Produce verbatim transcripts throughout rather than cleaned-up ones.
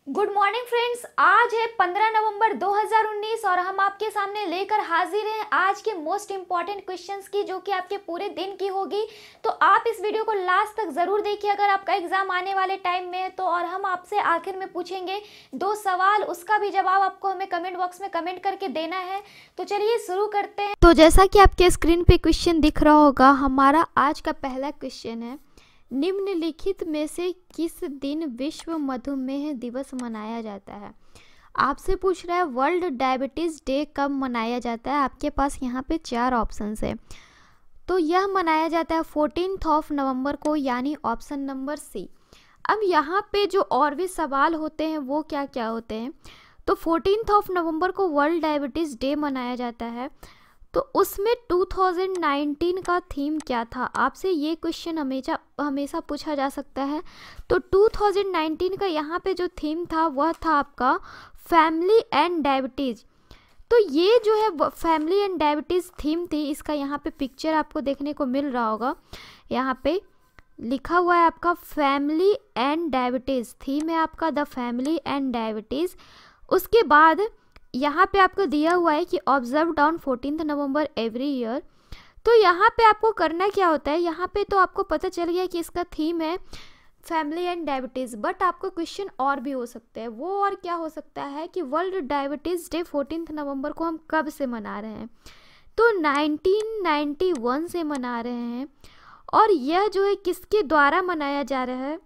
Good morning friends, आज है पंद्रह नवंबर दो हज़ार उन्नीस और हम आपके सामने लेकर हाजिर हैं आज के मोस्ट इम्पॉर्टेंट क्वेश्चंस की, जो कि आपके पूरे दिन की होगी। तो आप इस वीडियो को लास्ट तक ज़रूर देखिए अगर आपका एग्जाम आने वाले टाइम में है तो। और हम आपसे आखिर में पूछेंगे दो सवाल, उसका भी जवाब आपको हमें कमेंट बॉक्स में कमेंट करके देना है। तो चलिए शुरू करते हैं। तो जैसा कि आपके स्क्रीन पे क्वेश्चन दिख रहा होगा, हमारा आज का पहला क्वेश्चन है, निम्नलिखित में से किस दिन विश्व मधुमेह दिवस मनाया जाता है। आपसे पूछ रहा है वर्ल्ड डायबिटीज़ डे कब मनाया जाता है। आपके पास यहाँ पे चार ऑप्शंस है। तो यह मनाया जाता है फोर्टीन्थ ऑफ नवंबर को, यानी ऑप्शन नंबर सी। अब यहाँ पे जो और भी सवाल होते हैं वो क्या क्या होते हैं। तो फोर्टीन्थ ऑफ नवंबर को वर्ल्ड डायबिटीज़ डे मनाया जाता है, तो उसमें दो हज़ार उन्नीस का थीम क्या था। आपसे ये क्वेश्चन हमेशा हमेशा पूछा जा सकता है। तो दो हज़ार उन्नीस का यहाँ पे जो थीम था वह था आपका फैमिली एंड डायबिटीज़। तो ये जो है फैमिली एंड डायबिटीज़ थीम थी, इसका यहाँ पे पिक्चर आपको देखने को मिल रहा होगा। यहाँ पे लिखा हुआ है आपका फैमिली एंड डायबिटीज़, थीम है आपका द फैमिली एंड डायबिटीज़। उसके बाद यहाँ पे आपको दिया हुआ है कि observed on fourteenth November every year. तो यहाँ पे आपको करना क्या होता है, यहाँ पे तो आपको पता चल गया कि इसका थीम है फैमिली एंड डायबिटीज़, बट आपको क्वेश्चन और भी हो सकते हैं। वो और क्या हो सकता है कि world diabetes day fourteenth November को हम कब से मना रहे हैं। तो नाइनटीन नाइन्टी वन से मना रहे हैं, और यह जो है किसके द्वारा मनाया जा रहा है।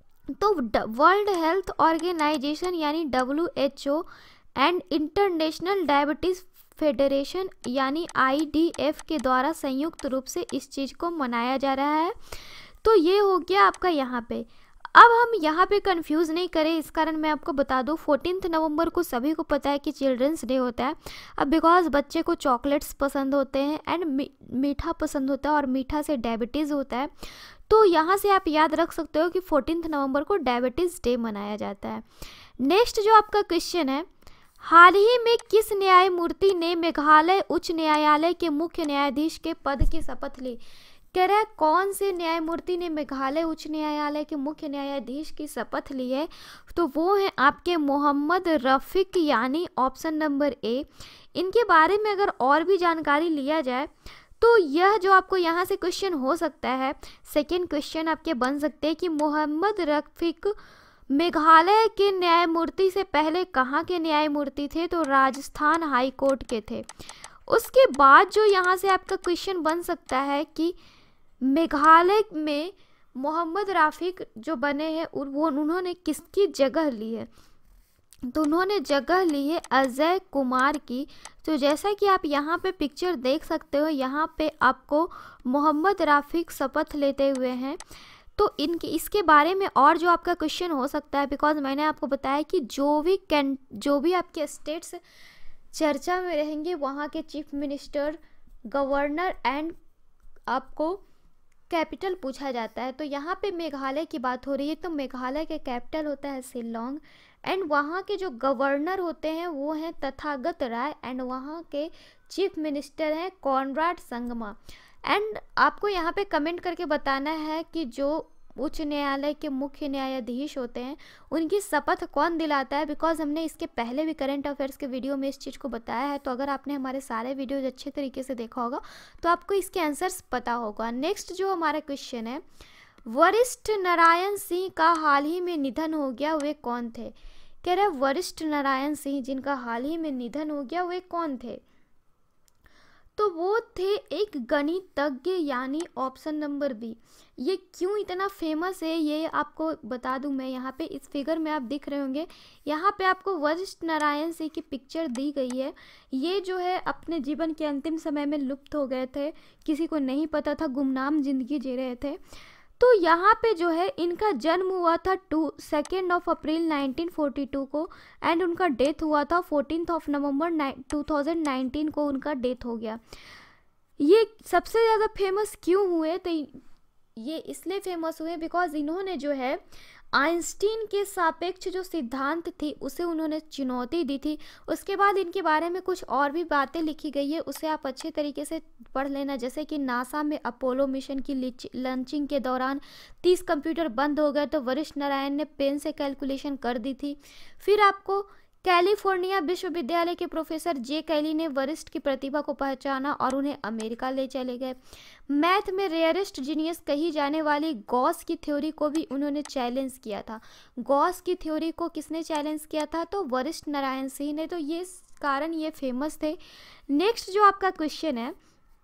तो वर्ल्ड हेल्थ ऑर्गेनाइजेशन यानी W H O and international diabetes federation यानी आई डी एफ के द्वारा संयुक्त रूप से इस चीज़ को मनाया जा रहा है। तो ये हो गया आपका यहाँ पे। अब हम यहाँ पे कंफ्यूज नहीं करें, इस कारण मैं आपको बता दूँ, फोर्टीन्थ नवंबर को सभी को पता है कि चिल्ड्रंस डे होता है। अब बिकॉज बच्चे को चॉकलेट्स पसंद होते हैं एंड मीठा पसंद होता है, और मीठा से डायबिटीज़ होता है। तो यहाँ से आप याद रख सकते हो कि फोर्टीन्थ नवंबर को डायबिटीज़ डे मनाया जाता है। नेक्स्ट जो आपका क्वेश्चन है, हाल ही में किस न्यायमूर्ति ने मेघालय उच्च न्यायालय के मुख्य न्यायाधीश के पद की शपथ ली। कह रहा है कौन से न्यायमूर्ति ने मेघालय उच्च न्यायालय के मुख्य न्यायाधीश की शपथ ली है। तो वो हैं आपके मोहम्मद रफ़ीक, यानी ऑप्शन नंबर ए। इनके बारे में अगर और भी जानकारी लिया जाए तो यह जो आपको यहाँ से क्वेश्चन हो सकता है, सेकेंड क्वेश्चन आपके बन सकते हैं कि मोहम्मद रफ़ीक मेघालय के न्यायमूर्ति से पहले कहाँ के न्यायमूर्ति थे। तो राजस्थान हाई कोर्ट के थे। उसके बाद जो यहाँ से आपका क्वेश्चन बन सकता है कि मेघालय में मोहम्मद रफ़ीक जो बने हैं वो उन्होंने किसकी जगह ली है। तो उन्होंने जगह ली है अजय कुमार की। तो जैसा कि आप यहाँ पे पिक्चर देख सकते हो, यहाँ पे आपको मोहम्मद रफ़ीक शपथ लेते हुए हैं। तो इनके इसके बारे में और जो आपका क्वेश्चन हो सकता है, बिकॉज मैंने आपको बताया कि जो भी कैन जो भी आपके स्टेट्स चर्चा में रहेंगे वहाँ के चीफ मिनिस्टर, गवर्नर एंड आपको कैपिटल पूछा जाता है। तो यहाँ पे मेघालय की बात हो रही है, तो मेघालय के कैपिटल होता है शिलोंग, एंड वहाँ के जो गवर्नर होते हैं वो हैं तथागत राय, एंड वहाँ के चीफ मिनिस्टर हैं कॉनराड संगमा। एंड आपको यहाँ पे कमेंट करके बताना है कि जो उच्च न्यायालय के मुख्य न्यायाधीश होते हैं उनकी शपथ कौन दिलाता है, बिकॉज हमने इसके पहले भी करंट अफेयर्स के वीडियो में इस चीज़ को बताया है। तो अगर आपने हमारे सारे वीडियोज अच्छे तरीके से देखा होगा तो आपको इसके आंसर्स पता होगा। नेक्स्ट जो हमारा क्वेश्चन है, वरिष्ठ नारायण सिंह का हाल ही में निधन हो गया, वे कौन थे। कह रहे वरिष्ठ नारायण सिंह जिनका हाल ही में निधन हो गया वे कौन थे। तो वो थे एक गणितज्ञ, यानी ऑप्शन नंबर बी। ये क्यों इतना फेमस है ये आपको बता दूं मैं। यहाँ पे इस फिगर में आप दिख रहे होंगे, यहाँ पे आपको वरिष्ठ नारायण सिंह की पिक्चर दी गई है। ये जो है अपने जीवन के अंतिम समय में लुप्त हो गए थे, किसी को नहीं पता था, गुमनाम जिंदगी जी रहे थे। तो यहाँ पे जो है इनका जन्म हुआ था two second of April nineteen forty two को, एंड उनका डेथ हुआ था fourteenth of November two thousand nineteen को उनका डेथ हो गया। ये सबसे ज़्यादा फेमस क्यों हुए, तो ये इसलिए फेमस हुए बिकॉज इन्होंने जो है आइंस्टीन के सापेक्ष जो सिद्धांत थी उसे उन्होंने चुनौती दी थी। उसके बाद इनके बारे में कुछ और भी बातें लिखी गई है, उसे आप अच्छे तरीके से पढ़ लेना। जैसे कि नासा में अपोलो मिशन की लॉन्चिंग के दौरान तीस कंप्यूटर बंद हो गए तो वरिष्ठ नारायण ने पेन से कैलकुलेशन कर दी थी। फिर आपको कैलिफोर्निया विश्वविद्यालय के प्रोफेसर जे कैली ने वरिष्ठ की प्रतिभा को पहचाना और उन्हें अमेरिका ले चले गए। मैथ में रेयरेस्ट जीनियस कही जाने वाली गॉस की थ्योरी को भी उन्होंने चैलेंज किया था। गॉस की थ्योरी को किसने चैलेंज किया था? तो वरिष्ठ नारायण सिंह ने। तो ये कारण ये फेमस थे। नेक्स्ट जो आपका क्वेश्चन है,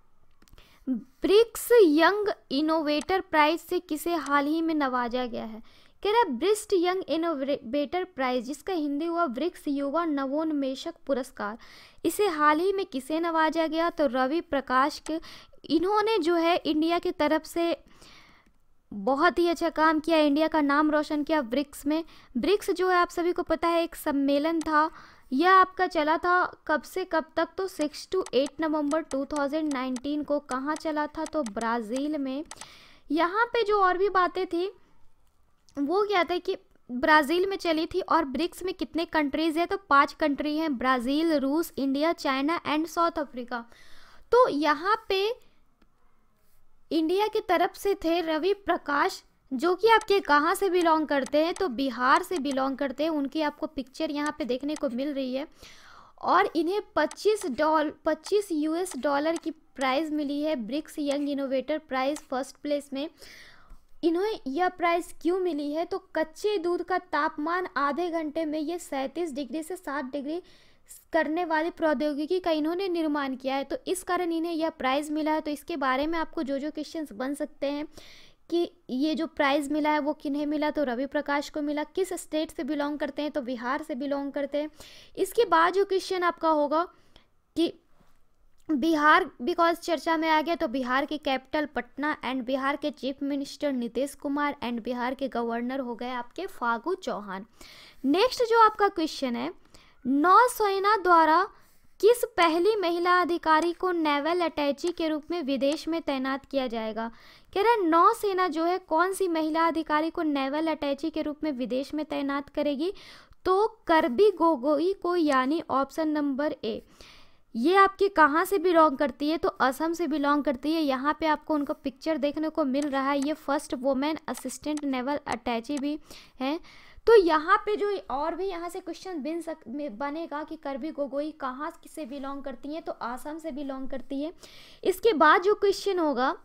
ब्रिक्स यंग इनोवेटर प्राइज से किसे हाल ही में नवाजा गया है? कह रहा है ब्रिस्ट यंग इनोवेटर प्राइज, जिसका हिंदी हुआ ब्रिक्स युवा नवोन्मेषक पुरस्कार, इसे हाल ही में किसे नवाजा गया? तो रवि प्रकाश के। इन्होंने जो है इंडिया की तरफ से बहुत ही अच्छा काम किया, इंडिया का नाम रोशन किया ब्रिक्स में। ब्रिक्स जो है आप सभी को पता है एक सम्मेलन था, यह आपका चला था कब से कब तक? तो six to eight November two thousand nineteen को। कहाँ चला था? तो ब्राज़ील में। यहाँ पे जो और भी बातें थी वो क्या था कि ब्राज़ील में चली थी। और ब्रिक्स में कितने कंट्रीज है? तो पांच कंट्री हैं, Brazil, Russia, India, China and South Africa. तो यहाँ पे इंडिया की तरफ से थे रवि प्रकाश, जो कि आपके कहाँ से बिलोंग करते हैं? तो बिहार से बिलोंग करते हैं। उनकी आपको पिक्चर यहाँ पे देखने को मिल रही है। और इन्हें पच्चीस डॉलर पच्चीस यूएस डॉलर की प्राइज़ मिली है, BRICS young innovator prize first place में। इन्हें यह प्राइज़ क्यों मिली है? तो कच्चे दूध का तापमान आधे घंटे में ये सैंतीस डिग्री से साठ डिग्री करने वाली प्रौद्योगिकी का इन्होंने निर्माण किया है, तो इस कारण इन्हें यह प्राइज़ मिला है। तो इसके बारे में आपको जो जो क्वेश्चंस बन सकते हैं कि ये जो प्राइज़ मिला है वो किन्हें मिला? तो रवि प्रकाश को मिला। किस स्टेट से बिलोंग करते हैं? तो बिहार से बिलोंग करते हैं। इसके बाद जो क्वेश्चन आपका होगा कि बिहार बिकॉज चर्चा में आ गया, तो बिहार की कैपिटल पटना एंड बिहार के chief minister Nitish Kumar and Bihar के गवर्नर हो गए आपके फागू चौहान। नेक्स्ट जो आपका क्वेश्चन है, नौसेना द्वारा किस पहली महिला अधिकारी को नेवल अटैची के रूप में विदेश में तैनात किया जाएगा? कह रहा है नौसेना जो है कौन सी महिला अधिकारी को नेवल अटैची के रूप में विदेश में तैनात करेगी? तो करबी गोगोई को, यानी ऑप्शन नंबर ए। ये आपके कहाँ से बिलोंग करती है? तो असम से बिलोंग करती है। यहाँ पे आपको उनका पिक्चर देखने को मिल रहा है। ये first women assistant naval attache भी हैं। तो यहाँ पे जो और भी यहाँ से क्वेश्चन बन सक बनेगा कि करबी गोगोई कहाँ से बिलोंग करती हैं? तो असम से बिलोंग करती है। इसके बाद जो क्वेश्चन होगा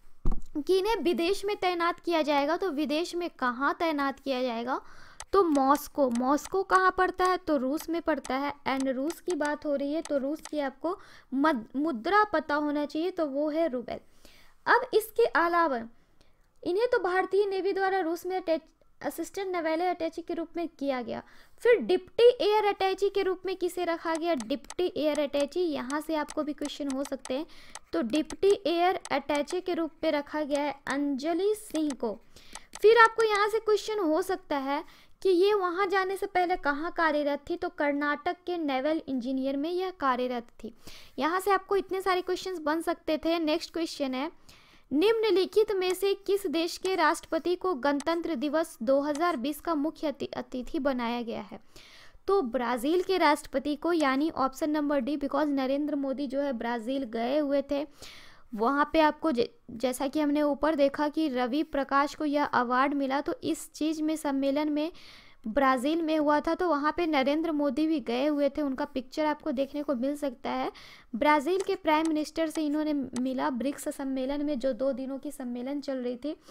कि इन्हें विदेश में तैनात किया जाएगा, तो विदेश में कहाँ तैनात किया जाएगा? तो मॉस्को। मॉस्को कहाँ पड़ता है? तो रूस में पड़ता है। एंड रूस की बात हो रही है तो रूस की आपको मुद्रा पता होना चाहिए, तो वो है रूबेल। अब इसके अलावा इन्हें तो भारतीय नेवी द्वारा रूस में असिस्टेंट नेवल अटैची के रूप में किया गया। फिर डिप्टी एयर अटैची के रूप में किसे रखा गया? डिप्टी एयर अटैची, यहाँ से आपको भी क्वेश्चन हो सकते हैं। तो डिप्टी एयर अटैची के रूप में रखा गया है अंजलि सिंह को। फिर आपको यहाँ से क्वेश्चन हो सकता है कि ये वहाँ जाने से पहले कहाँ कार्यरत थी? तो कर्नाटक के नेवल इंजीनियर में यह कार्यरत थी। यहाँ से आपको इतने सारे क्वेश्चंस बन सकते थे। नेक्स्ट क्वेश्चन है, निम्नलिखित में से किस देश के राष्ट्रपति को गणतंत्र दिवस दो हज़ार बीस का मुख्य अतिथि बनाया गया है? तो ब्राज़ील के राष्ट्रपति को, यानी option number D, because Narendra Modi जो है ब्राज़ील गए हुए थे। वहाँ पे आपको जैसा कि हमने ऊपर देखा कि रवि प्रकाश को यह अवार्ड मिला, तो इस चीज़ में सम्मेलन में ब्राज़ील में हुआ था, तो वहाँ पे नरेंद्र मोदी भी गए हुए थे। उनका पिक्चर आपको देखने को मिल सकता है। ब्राज़ील के प्राइम मिनिस्टर से इन्होंने मिला ब्रिक्स सम्मेलन में, जो दो दिनों की सम्मेलन चल रही थी।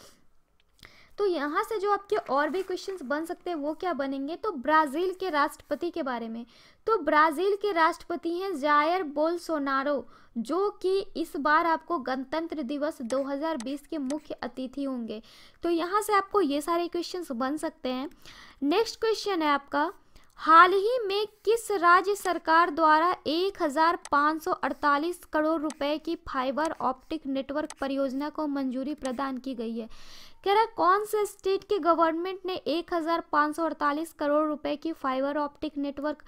तो यहाँ से जो आपके और भी क्वेश्चंस बन सकते हैं वो क्या बनेंगे? तो ब्राज़ील के राष्ट्रपति के बारे में। तो ब्राज़ील के राष्ट्रपति हैं जायर बोल्सोनारो, जो कि इस बार आपको गणतंत्र दिवस दो हज़ार बीस के मुख्य अतिथि होंगे। तो यहाँ से आपको ये सारे क्वेश्चंस बन सकते हैं। नेक्स्ट क्वेश्चन है आपका, हाल ही में किस राज्य सरकार द्वारा एक हज़ार पाँच सौ अड़तालीस करोड़ रुपए की फाइबर ऑप्टिक नेटवर्क परियोजना को मंजूरी प्रदान की गई है? कह रहा है कौन से स्टेट के गवर्नमेंट ने एक हज़ार पाँच सौ अड़तालीस करोड़ रुपए की फाइबर ऑप्टिक नेटवर्क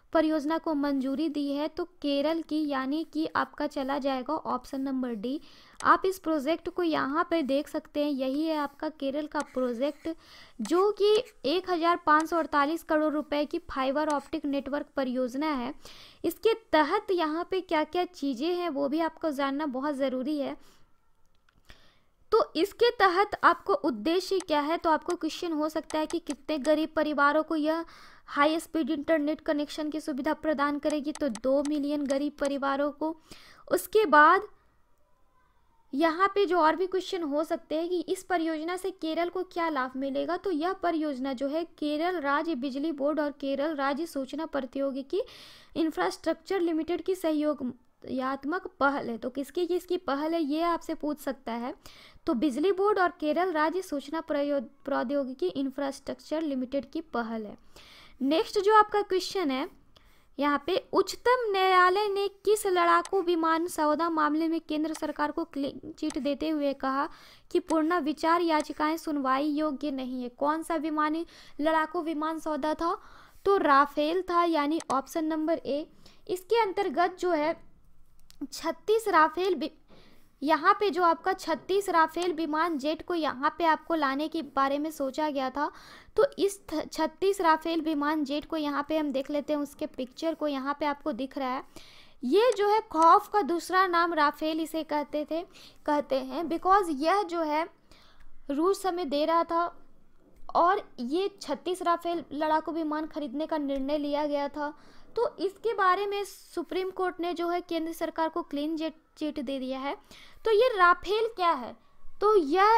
परियोजना को मंजूरी दी है? तो केरल की, यानी कि आपका चला जाएगा ऑप्शन नंबर डी। आप इस प्रोजेक्ट को यहाँ पे देख सकते हैं, यही है आपका केरल का प्रोजेक्ट, जो कि एक हज़ार पाँच सौ अड़तालीस करोड़ रुपए की फाइबर ऑप्टिक नेटवर्क परियोजना है। इसके तहत यहाँ पे क्या क्या चीज़ें हैं वो भी आपको जानना बहुत ज़रूरी है। तो इसके तहत आपको उद्देश्य क्या है, तो आपको क्वेश्चन हो सकता है कि कितने गरीब परिवारों को यह हाई स्पीड इंटरनेट कनेक्शन की सुविधा प्रदान करेगी? तो दो मिलियन गरीब परिवारों को। उसके बाद यहाँ पे जो और भी क्वेश्चन हो सकते हैं कि इस परियोजना से केरल को क्या लाभ मिलेगा? तो यह परियोजना जो है केरल राज्य बिजली बोर्ड और केरल राज्य सूचना प्रौद्योगिकी इंफ्रास्ट्रक्चर लिमिटेड की सहयोगात्मक पहल है। तो किसकी किसकी पहल है ये आपसे पूछ सकता है। तो बिजली बोर्ड और केरल राज्य सूचना प्रौद्योगिकी इंफ्रास्ट्रक्चर लिमिटेड की पहल है। नेक्स्ट जो आपका क्वेश्चन है यहाँ पे, उच्चतम न्यायालय ने किस लड़ाकू विमान सौदा मामले में केंद्र सरकार को क्लीन चिट देते हुए कहा कि पुनर्विचार याचिकाएं सुनवाई योग्य नहीं है? कौन सा विमानी लड़ाकू विमान सौदा था? तो राफेल था, यानी ऑप्शन नंबर ए। इसके अंतर्गत जो है छत्तीस राफेल, यहाँ पे जो आपका छत्तीस राफेल विमान जेट को यहाँ पे आपको लाने के बारे में सोचा गया था। तो इस छत्तीस राफेल विमान जेट को यहाँ पे हम देख लेते हैं, उसके पिक्चर को यहाँ पे आपको दिख रहा है। ये जो है खौफ का दूसरा नाम राफेल इसे कहते थे कहते हैं बिकॉज यह जो है रूस हमें दे रहा था और ये छत्तीस राफेल लड़ाकू विमान खरीदने का निर्णय लिया गया था। तो इसके बारे में सुप्रीम कोर्ट ने जो है केंद्र सरकार को क्लीन जेट चिट दे दिया है। तो ये राफेल क्या है? तो यह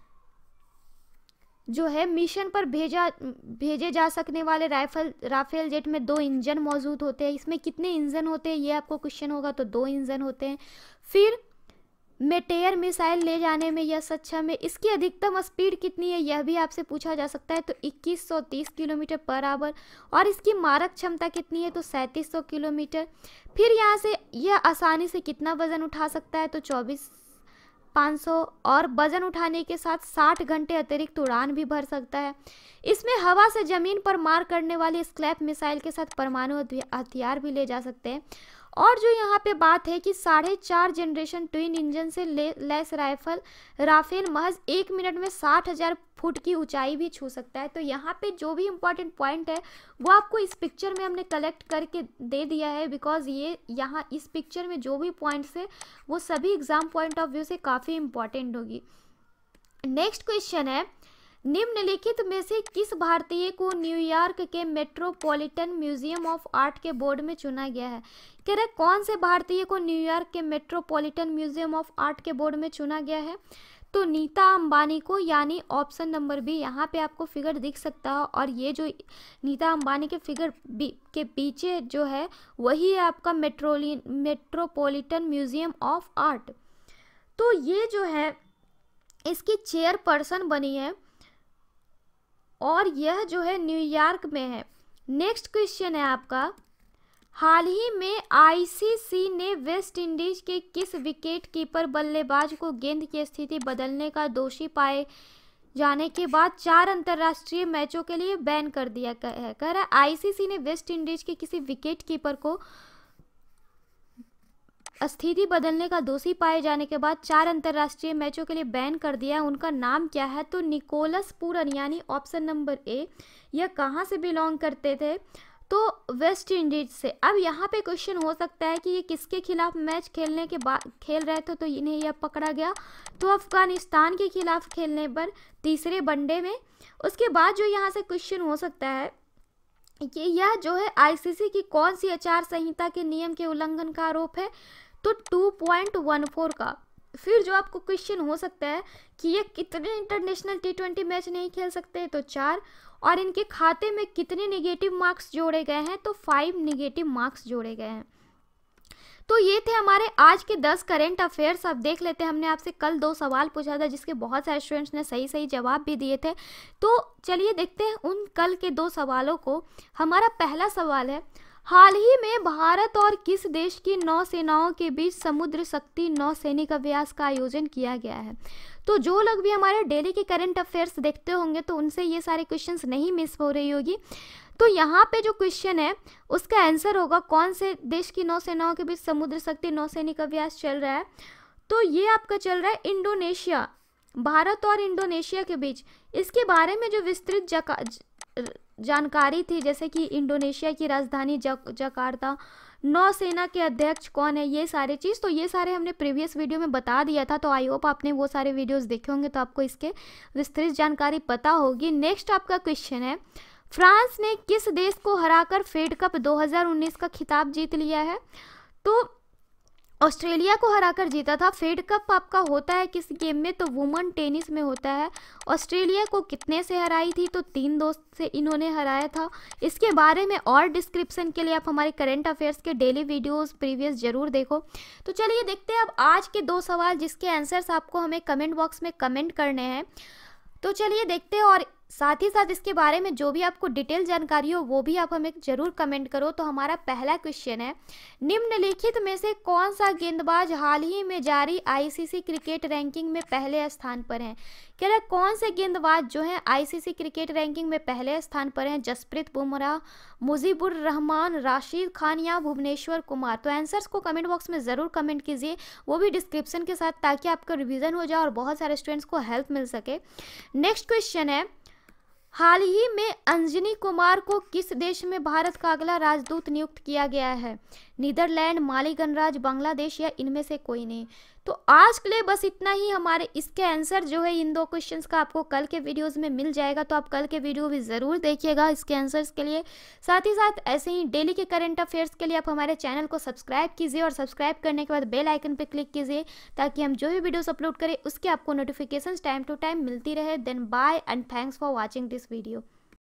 जो है मिशन पर भेजा भेजे जा सकने वाले राइफल राफेल जेट में दो इंजन मौजूद होते हैं। इसमें कितने इंजन होते हैं ये आपको क्वेश्चन होगा, तो दो इंजन होते हैं। फिर मेटेयर मिसाइल ले जाने में यह सक्षम है। इसकी अधिकतम स्पीड कितनी है यह भी आपसे पूछा जा सकता है, तो इक्कीस सौ तीस किलोमीटर पर आवर। और इसकी मारक क्षमता कितनी है? तो सैंतीस सौ किलोमीटर। फिर यहाँ से यह आसानी से कितना वजन उठा सकता है? तो चौबीस पाँच सौ। और वजन उठाने के साथ साठ घंटे अतिरिक्त उड़ान भी भर सकता है। इसमें हवा से जमीन पर मार करने वाली स्क्रैप मिसाइल के साथ परमाणु हथियार भी ले जा सकते हैं। और जो यहाँ पे बात है कि साढ़े चार जनरेशन ट्विन इंजन से ले, लेस राइफल राफेल महज एक मिनट में साठ हजार फुट की ऊंचाई भी छू सकता है। तो यहाँ पे जो भी इम्पोर्टेंट पॉइंट है वो आपको इस पिक्चर में हमने कलेक्ट करके दे दिया है, बिकॉज ये यहाँ इस पिक्चर में जो भी पॉइंट्स है वो सभी एग्जाम पॉइंट ऑफ व्यू से काफ़ी इम्पोर्टेंट होगी। नेक्स्ट क्वेश्चन है, निम्नलिखित में से किस भारतीय को न्यूयॉर्क के मेट्रोपॉलिटन म्यूजियम ऑफ आर्ट के बोर्ड में चुना गया है? कह रहे कौन से भारतीय को न्यूयॉर्क के मेट्रोपॉलिटन म्यूजियम ऑफ आर्ट के बोर्ड में चुना गया है? तो नीता अंबानी को, यानी ऑप्शन नंबर बी। यहाँ पे आपको फिगर दिख सकता है और ये जो नीता अंबानी के फिगर बी के पीछे जो है वही है आपका मेट्रोली मेट्रोपॉलिटन म्यूजियम ऑफ आर्ट। तो ये जो है इसकी चेयरपर्सन बनी है और यह जो है न्यूयॉर्क में है। नेक्स्ट क्वेश्चन है आपका, हाल ही में आईसीसी ने वेस्ट इंडीज के किस विकेट कीपर बल्लेबाज को गेंद की स्थिति बदलने का दोषी पाए जाने के बाद चार अंतर्राष्ट्रीय मैचों के लिए बैन कर दिया है? कह रहा है आईसीसी ने वेस्ट इंडीज के किसी विकेट कीपर को स्थिति बदलने का दोषी पाए जाने के बाद चार अंतर्राष्ट्रीय मैचों के लिए बैन कर दिया। उनका नाम क्या है? तो निकोलस पूरन, यानी ऑप्शन नंबर ए। यह कहाँ से बिलोंग करते थे? तो वेस्ट इंडीज से। अब यहाँ पे क्वेश्चन हो सकता है कि ये किसके खिलाफ मैच खेलने के बाद खेल रहे थे तो इन्हें यह पकड़ा गया? तो अफगानिस्तान के खिलाफ खेलने पर तीसरे वनडे में। उसके बाद जो यहाँ से क्वेश्चन हो सकता है कि यह जो है आईसीसी की कौन सी आचार संहिता के नियम के उल्लंघन का आरोप है? तो टू पॉइंट वन फोर का। फिर जो आपको क्वेश्चन हो सकता है कि ये कितने इंटरनेशनल टी ट्वेंटी मैच नहीं खेल सकते? तो चार। और इनके खाते में कितने नेगेटिव मार्क्स जोड़े गए हैं? तो फाइव नेगेटिव मार्क्स जोड़े गए हैं। तो ये थे हमारे आज के दस करेंट अफेयर्स। अब देख लेते हैं, हमने आपसे कल दो सवाल पूछा था जिसके बहुत सारे स्टूडेंट्स ने सही सही जवाब भी दिए थे। तो चलिए देखते हैं उन कल के दो सवालों को। हमारा पहला सवाल है, हाल ही में भारत और किस देश की नौसेनाओं के बीच समुद्र शक्ति नौसैनिक अभ्यास का आयोजन किया गया है? तो जो लोग भी हमारे डेली के करंट अफेयर्स देखते होंगे तो उनसे ये सारे क्वेश्चंस नहीं मिस हो रही होगी। तो यहाँ पे जो क्वेश्चन है उसका आंसर होगा कौन से देश की नौसेनाओं के बीच समुद्र शक्ति नौसैनिक अभ्यास चल रहा है। तो ये आपका चल रहा है इंडोनेशिया, भारत और इंडोनेशिया के बीच। इसके बारे में जो विस्तृत जानकारी थी, जैसे कि इंडोनेशिया की राजधानी जकार्ता, नौसेना के अध्यक्ष कौन है, ये सारे चीज़, तो ये सारे हमने प्रीवियस वीडियो में बता दिया था। तो आई होप आपने वो सारे वीडियोस देखे होंगे तो आपको इसके विस्तृत जानकारी पता होगी। नेक्स्ट आपका क्वेश्चन है, फ्रांस ने किस देश को हराकर फेड कप दो हज़ार उन्नीस का खिताब जीत लिया है। तो ऑस्ट्रेलिया को हराकर जीता था। फेड कप आपका होता है किस गेम में, तो वुमन टेनिस में होता है। ऑस्ट्रेलिया को कितने से हराई थी, तो तीन दो से इन्होंने हराया था। इसके बारे में और डिस्क्रिप्शन के लिए आप हमारे करंट अफेयर्स के डेली वीडियोस प्रीवियस जरूर देखो। तो चलिए देखते हैं अब आज के दो सवाल जिसके आंसर्स आपको हमें कमेंट बॉक्स में कमेंट करने हैं। तो चलिए देखते हैं, और साथ ही साथ इसके बारे में जो भी आपको डिटेल जानकारी हो वो भी आप हमें जरूर कमेंट करो। तो हमारा पहला क्वेश्चन है, निम्नलिखित में से कौन सा गेंदबाज हाल ही में जारी आईसीसी क्रिकेट रैंकिंग में पहले स्थान पर है। कह रहा है कौन से गेंदबाज जो हैं आईसीसी क्रिकेट रैंकिंग में पहले स्थान पर हैं, जसप्रीत बुमराह, मुजीबुर रहमान, राशिद खान या भुवनेश्वर कुमार। तो आंसर्स को कमेंट बॉक्स में ज़रूर कमेंट कीजिए, वो भी डिस्क्रिप्शन के साथ, ताकि आपका रिवीजन हो जाए और बहुत सारे स्टूडेंट्स को हेल्प मिल सके। नेक्स्ट क्वेश्चन है, हाल ही में अंजनी कुमार को किस देश में भारत का अगला राजदूत नियुक्त किया गया है। नीदरलैंड, माली गणराज्य, बांग्लादेश या इनमें से कोई नहीं। तो आज के लिए बस इतना ही। हमारे इसके आंसर जो है इन दो क्वेश्चंस का आपको कल के वीडियोस में मिल जाएगा, तो आप कल के वीडियो भी ज़रूर देखिएगा इसके आंसर्स के लिए। साथ ही साथ ऐसे ही डेली के करंट अफेयर्स के लिए आप हमारे चैनल को सब्सक्राइब कीजिए, और सब्सक्राइब करने के बाद बेल आइकन पर क्लिक कीजिए, ताकि हम जो भी वीडियोस अपलोड करें उसके आपको नोटिफिकेशन टाइम टू टाइम मिलती रहे। Then bye and thanks for watching this video.